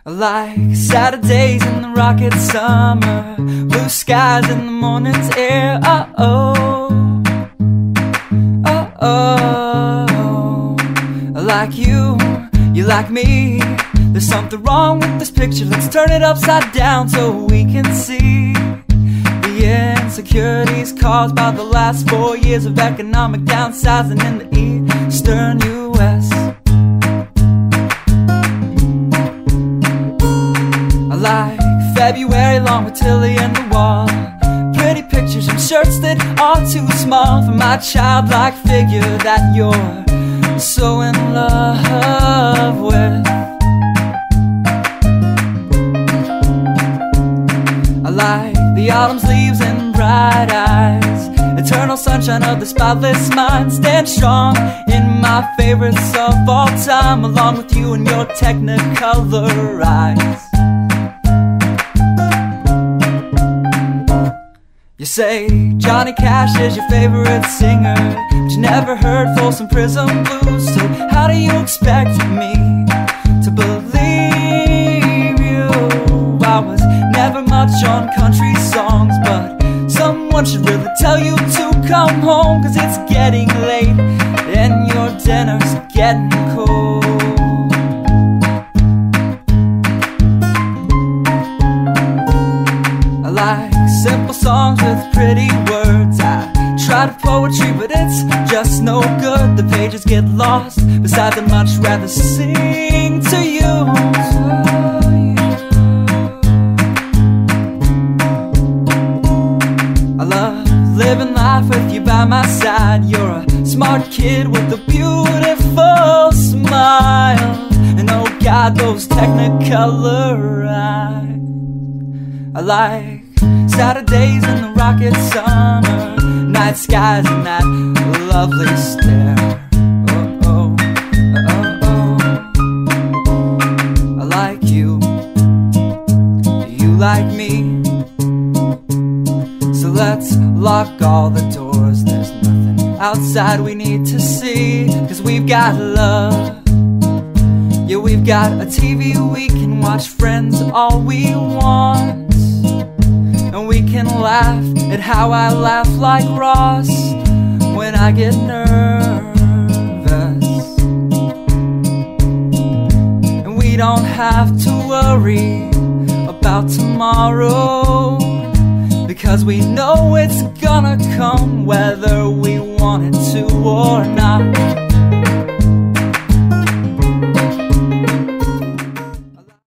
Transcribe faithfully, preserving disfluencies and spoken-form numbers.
Like Saturdays in the rocket summer, blue skies in the morning's air. Oh oh, oh oh. Like you, you like me. There's something wrong with this picture. Let's turn it upside down so we can see the insecurities caused by the last four years of economic downsizing in the eastern U S Like February long with Tilly and the wall, pretty pictures and shirts that are too small for my childlike figure that you're so in love with. I like the autumn's leaves and bright eyes, eternal sunshine of the spotless mind. Stand strong in my favorites of all time, along with you and your technicolor eyes. You say Johnny Cash is your favorite singer, but you never heard Folsom Prison Blues. So how do you expect me to believe you? I was never much on country songs, but someone should really tell you to come home, 'cause it's getting late and your dinner's getting cold. I like simple songs with pretty words. I try to poetry, but it's just no good. The pages get lost. Besides, I'd much rather sing to you. I love living life with you by my side. You're a smart kid with a beautiful smile, and oh God, those technicolor eyes. I like Saturdays in the rocket summer, night skies and that lovely stare. Oh oh, oh oh. I like you, you like me. So let's lock all the doors. There's nothing outside we need to see, 'cause we've got love. Yeah, we've got a T V we can watch, Friends all we want. And we can laugh at how I laugh like Ross when I get nervous. And we don't have to worry about tomorrow, because we know it's gonna come whether we want it to or not.